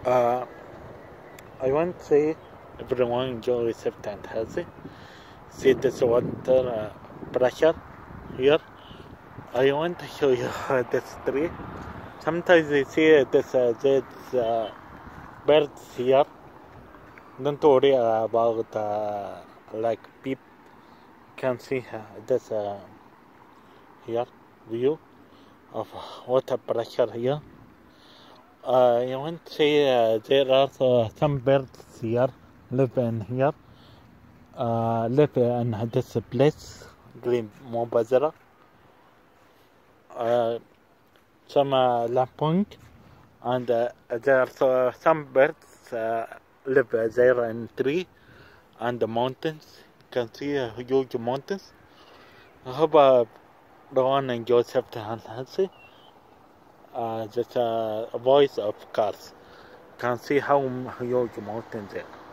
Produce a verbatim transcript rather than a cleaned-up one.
Uh, I want to say everyone enjoy safe and healthy. See this water uh, pressure here. I want to show you this tree. Sometimes you see this uh, this uh, birds here. Don't worry about uh, like peep. Can see uh, this uh, here view of water pressure here. Uh, I want to say uh, there are uh, some birds here live in here. Uh, live in this place, Green Mobazara. Uh, some uh, lapwing, and uh, there are uh, some birds uh, live there in tree and the mountains. You can see uh, huge mountains. I hope uh, everyone enjoys safety and healthy. Uh, just uh, a voice of cars. You can see how huge mountains there.